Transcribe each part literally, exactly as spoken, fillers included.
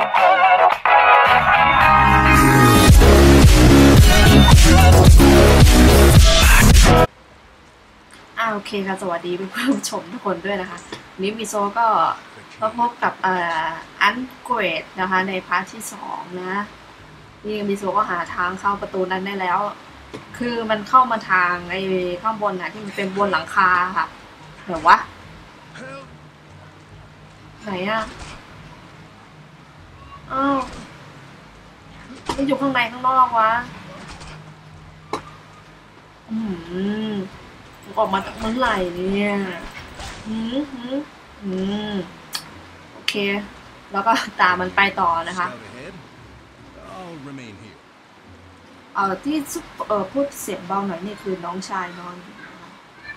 อ่าโอเคค่ะสวัสดีผู้ชมทุกคนด้วยนะคะนี้มิโซก็มาพบกับเอ่ออันเกรดนะคะในพาร์ทที่สองนะนี่มิโซก็หาทางเข้าประตูนั้นได้แล้วคือมันเข้ามาทางไอ้ข้างบนน่ะที่มันเป็นบนหลังคาค่ะเดี๋ยววะไหนอ่ะอ้าวมันอยู่ข้างในข้างนอกวะอืมออกมาจากเมื่อไหร่เนี่ยอืมอืมอืมโอเคแล้วก็ตามมันไปต่อนะคะเอ่อที่เอ่อพูดเสียงเบาหน่อยนี่คือน้องชายนอนอยู่นะคะ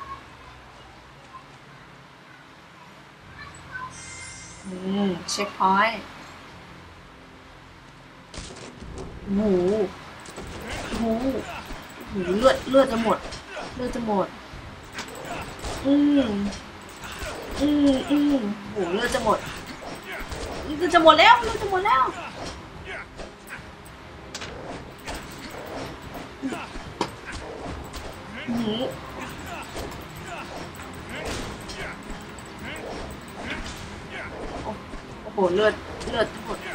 อืมเช็คพอยต์หมูหมูหมูเลือดเลือดจะหมดเลือดจะหมดอืมอืมอืมโหเลือดจะหมดเลือดจะหมดแล้วเลือดจะหมดแล้วหมูโอ้โหเลือดเลือดหมด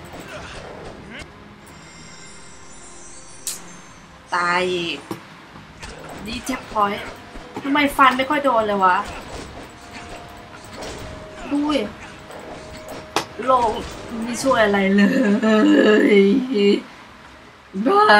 ตายอีกดีเจ็บพอยต์ทำไมฟันไม่ค่อยโดนเลยวะด้วยโลกไม่ช่วยอะไรเลยบ้า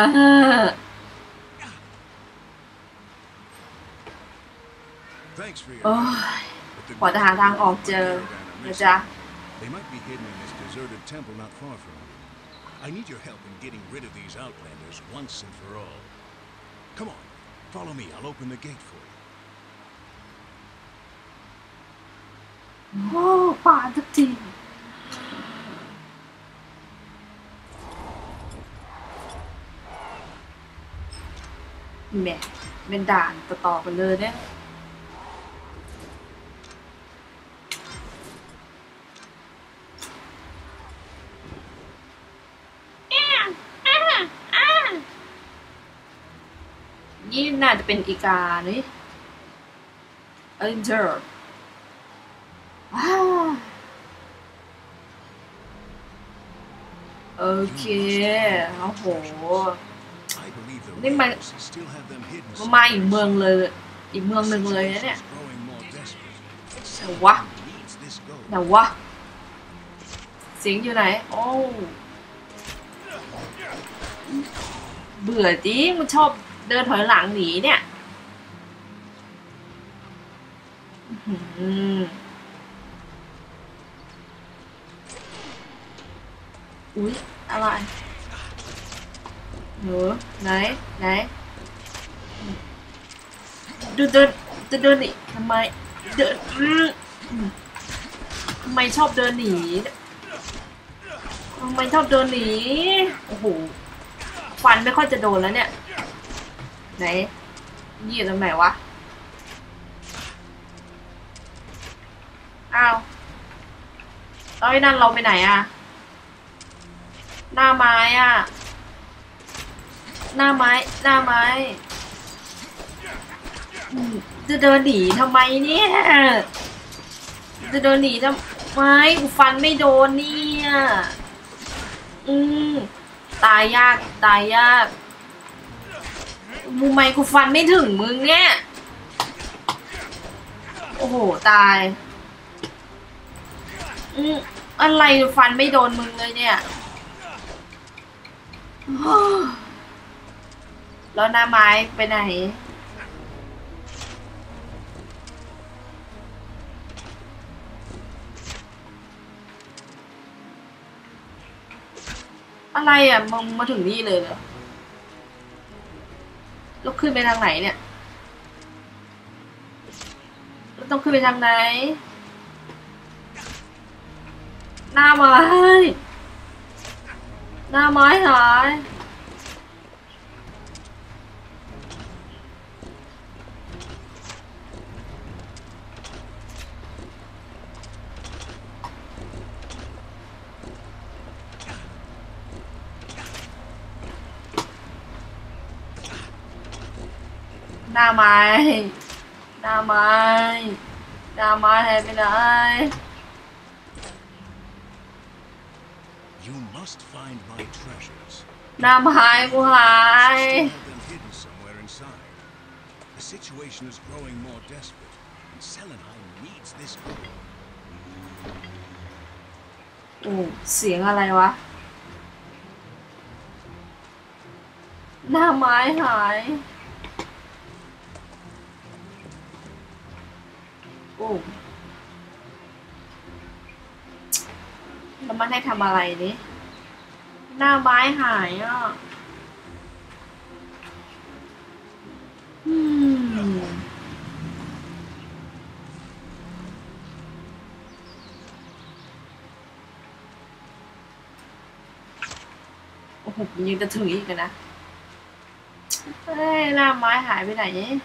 โอ้ยขอจะหาทางออกเจอนะจ๊ะ They might be hidden in this deserted temple not far from you. I need your help in getting rid of these outlanders once and for all. Come on, follow me. I'll open the gate for you. โอ้ป่าทุกทีแหม่เป็นด่านต่อๆกันเลยเนี่ยนี่น่าจะเป็นอีกานี่เอ็นเจอร์ว้าวโอเคโอ้โหนี่มันมันมาอีกเมืองเลยอีกเมืองหนึ่งเลยนะเนี่ยไหนวะไหนวะเสียงอยู่ไหนโอ้เบื่อจริงมันชอบเดินถอยหลังหนีเนี่ยอุ๊ยอะไรหนูไหนไหนเดินเดินจะเดินหนีทำไมเดินทำไมชอบเดินหนีทำไมชอบเดินหนีโอ้โหฟันไม่ค่อยจะโดนแล้วเนี่ยไหนยี่ตรงไหนวะอ้าวแล้วไอ้นั่นเราไปไหนอะหน้าไม้อะหน้าไม้หน้าไม้จะเดินหนีทำไมเนี่ยจะเดินหนีทำไมกูฟันไม่โดนเนี่ยอืมตายยากตายยากมูไมกูฟันไม่ถึงมึงเนี่ยโอ้โหตายอืมอะไรฟันไม่โดนมึงเลยเนี่ยแล้วหน้าไม้ไปไหนอะไรอ่ะมึงมาถึงนี่เลยเหรอแล้วขึ้นไปทางไหนเนี่ยแล้วต้องขึ้นไปทางไหนหน้าไม้หน้าไม้หายน้าไม้หน้าไม้หน้าไม้หายไปไหน You must find my treasures. หน้าไม้กูหาย Still have them hidden somewhere inside. The situation is growing more desperate, and Selenheim needs this gold. โอ้เสียงอะไรวะหน้าไม้หายโอ้แล้วมันให้ทำอะไรนี่หน้าไม้หายอ่ะอืมโอ้โหยังจะถึงอีกนะเฮ้ยหน้าไม้หายไปไหน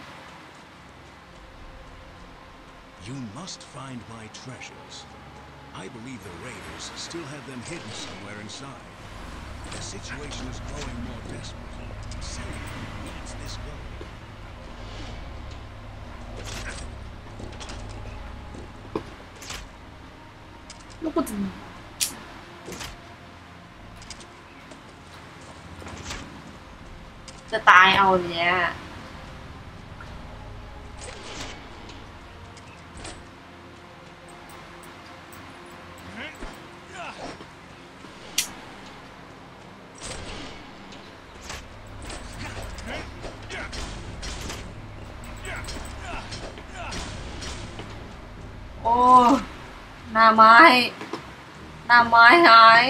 You must find my treasures. I believe the raiders still have them hidden somewhere inside. The situation is growing more desperate. Selenheim needs this gold. ลูกกูจะจะตายเอาเนี้ยโอ้หน้าไม้หน้าไม้หาย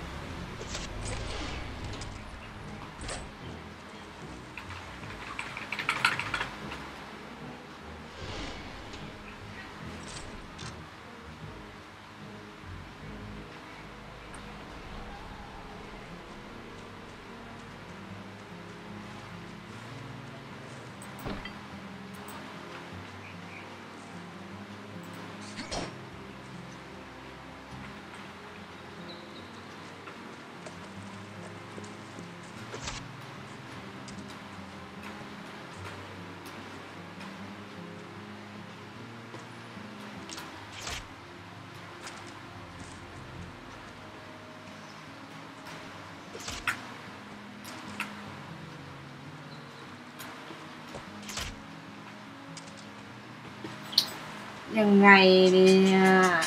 ยังไงเนี่ย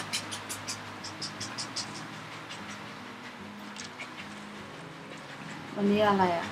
วันนี้อะไรอ่ะ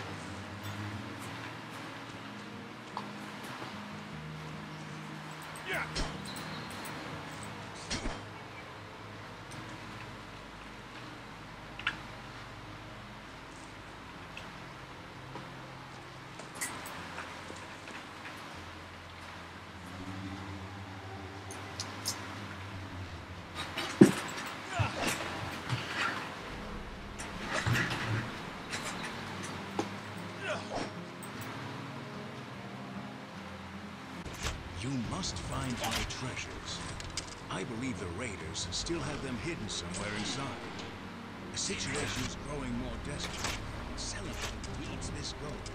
You must find my treasures. I believe the raiders still have them hidden somewhere inside. The situation is growing more desperate. Selenheim needs this gold.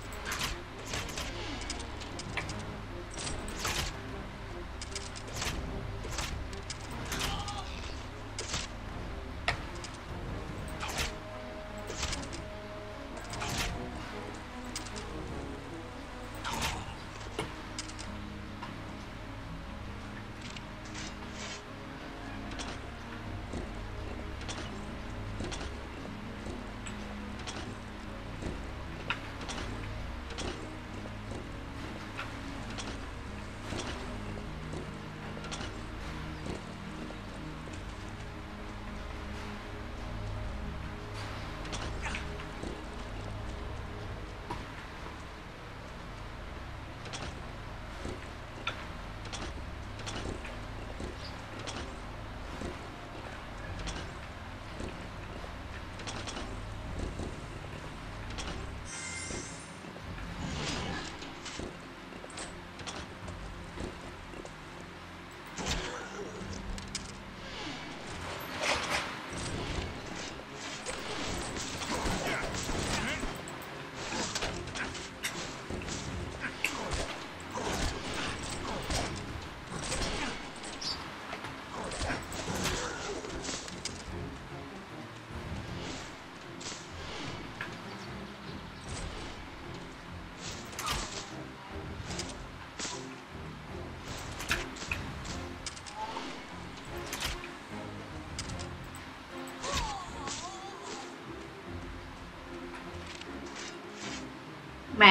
แหม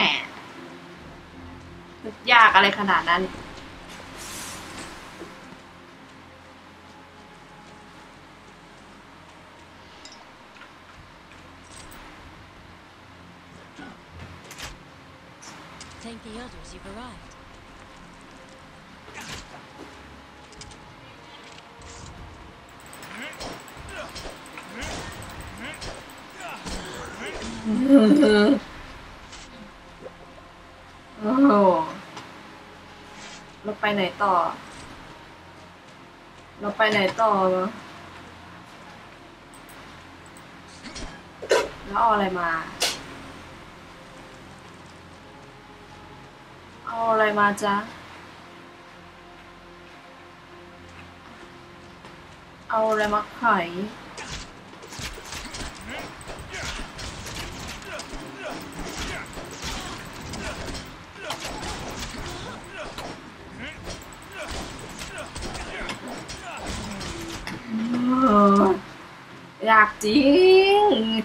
ยากอะไรขนาดนั้น Thank the elders you've arrived. โอ้โหเราไปไหนต่อเราไปไหนต่อแล้วเอาอะไรมาเอาอะไรมาจ๊ะเอาอะไรมาไขอยากจริง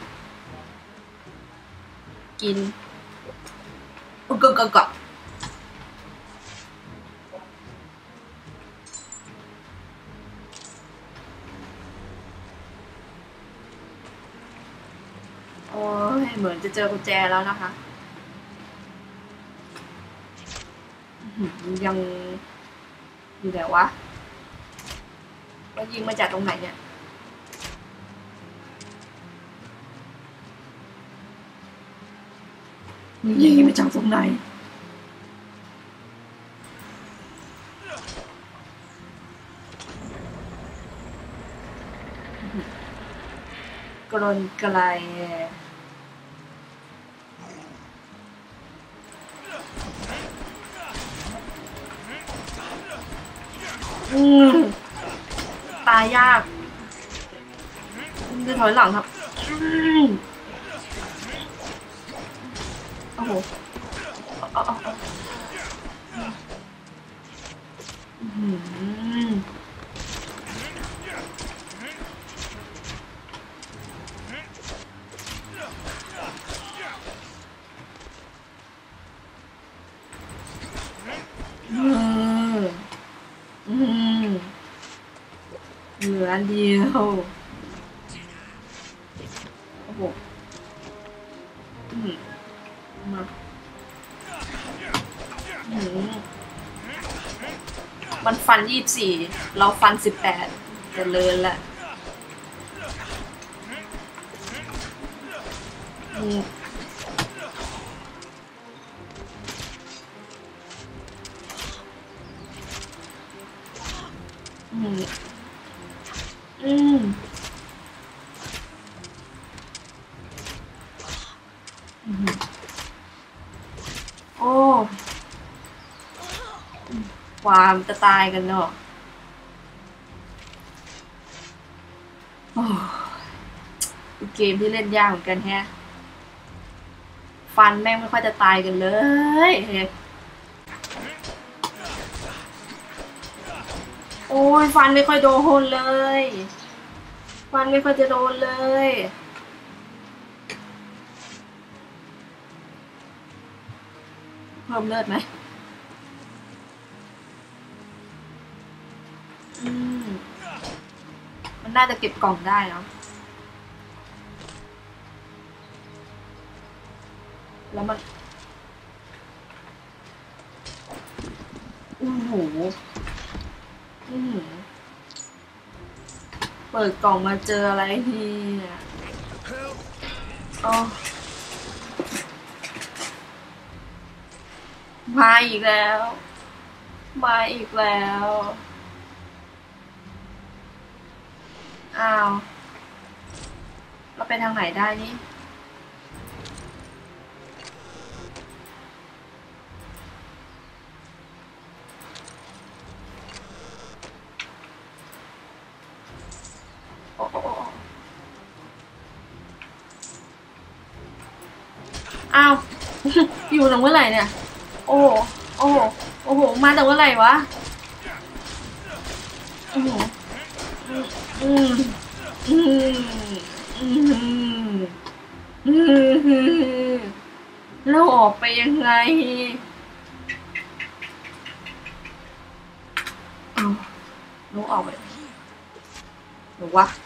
กินอุกกกกโอ้ยเหมือนจะเจอกุญแจแล้วนะคะยังอยู่ไหนวะว่ายิงมาจากตรงไหนเนี่ยยิงมาจากตรงไหนกรนไกลอืมตายยากจะถอยหลังครับโอ้โหอืมอืมเหลืออันเดียวโอ้โหอืมมาอืมมันฟันยี่สิบสี่เราฟันสิบแปดจะเลินละอืมอืมอืมอืมโอ้ความจะตายกันเนาะโอ้เกมที่เล่นยากเหมือนกันแฮะฟันแม่งไม่ค่อยจะตายกันเลยโอ้ยฟันไม่ค่อยโดนเลยฟันไม่ค่อยจะโดนเลยเพิ่มเลือดไหมอืมมันน่าจะเก็บกล่องได้เนาะแล้วมันโอ้โหอืมเปิดกล่องมาเจออะไรทีเนี่ยอ๋อมาอีกแล้วมาอีกแล้วอ้าวเราไปทางไหนได้นี่โอ้โอ้อ้าว อยู่ตั้งเมื่อไหร่เนี่ยโอ้โหโอ้โหโอ้โหมาแต่เมื่อไหร่วะโอ้โหอืมอืมอืมอืมอืมแล้วออกไปยังไงเอาหนูออกไปหนูวะ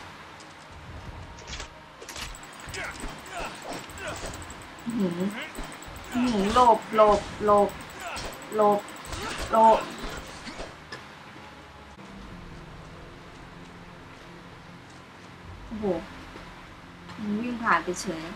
หืมหืมหลบหลบหลบหลบหลบโอ้โหวิ่งผ่านไปเฉย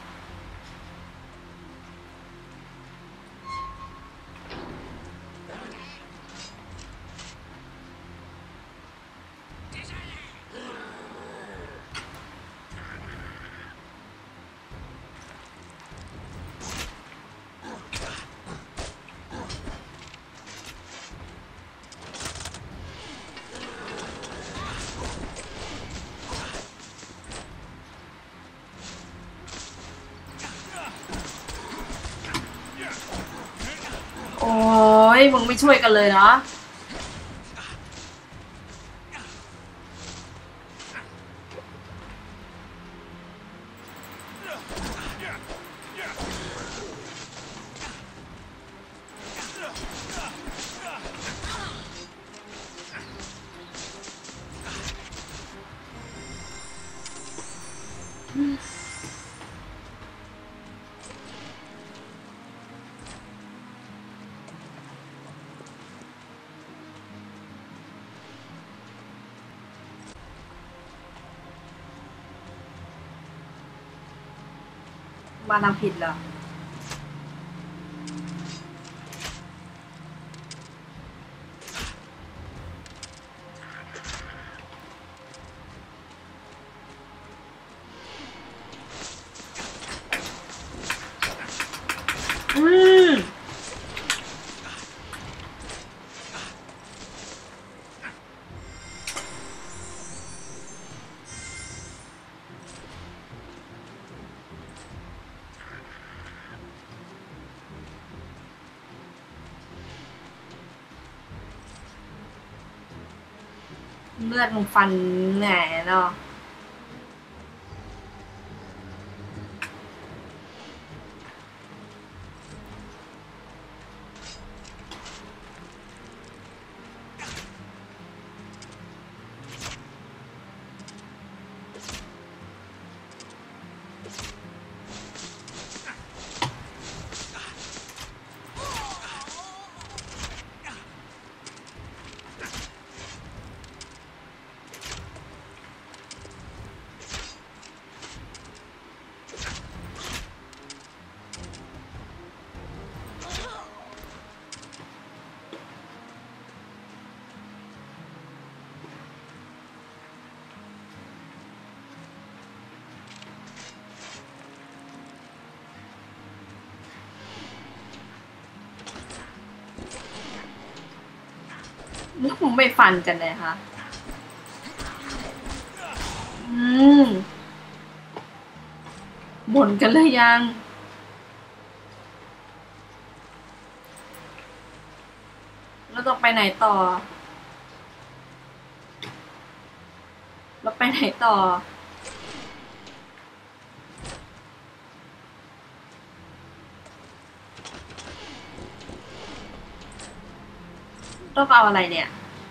โอ้ยมึงไม่ช่วยกันเลยเนาะมาทางผิดเหรออืมเลือดมึงฟันแหน่เนาะแล้วผมไม่ฟันกันเลยค่ะอืมบ่นกันเลยยังแล้วต้องไปไหนต่อแล้วไปไหนต่อต้องเอาอะไรเนี่ย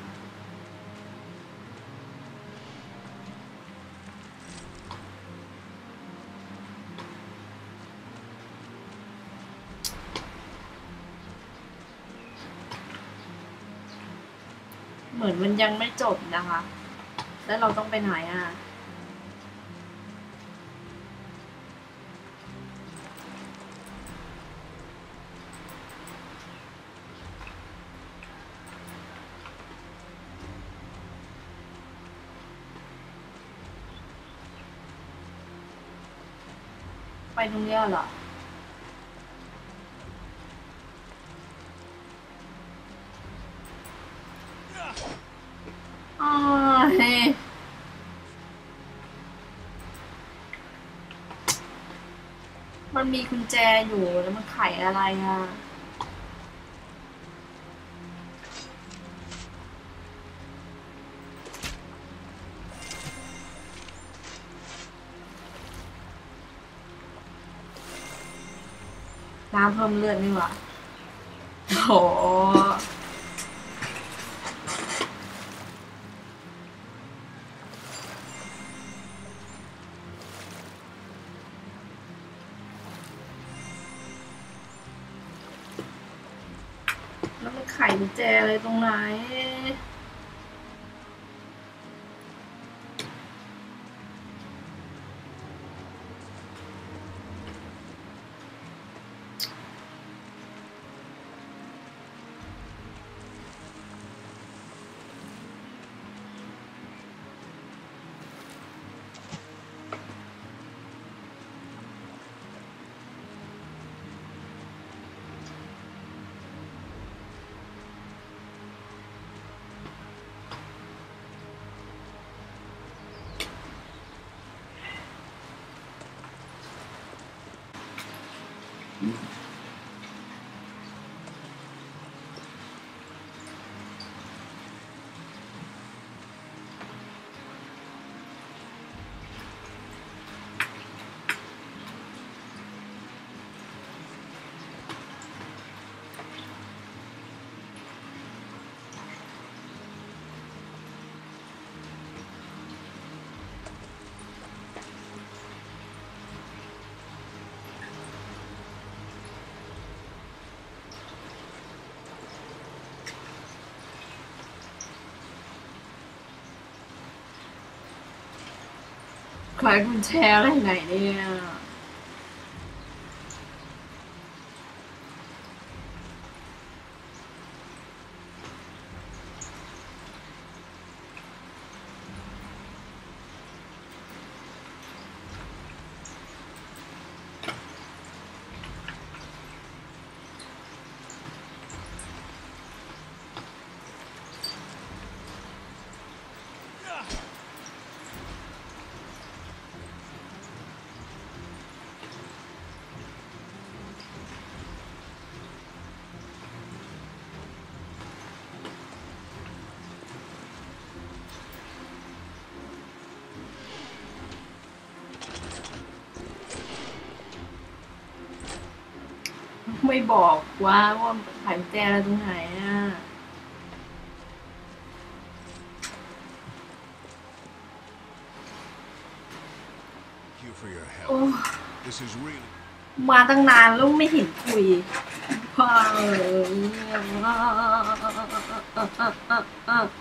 เหมือนมันยังไม่จบนะคะแล้วเราต้องไปไหนอ่ะไปตรงนี้เหรออ๋อเฮ้มันมีกุญแจอยู่แล้วมันไขอะไรอ่ะน้ำเพิ่มเลือดนี่หว่าโอ้โหแล้วมันไขกุญแจอะไรตรงไหนไขกุญแจอะไรไหนเนี่ยไม่บอกว่าว่าไขกุญแจอะไรตรงไหนอ่ะ You for your โอ้ help. This is really มาตั้งนานแล้วไม่เห็นคุยว้าว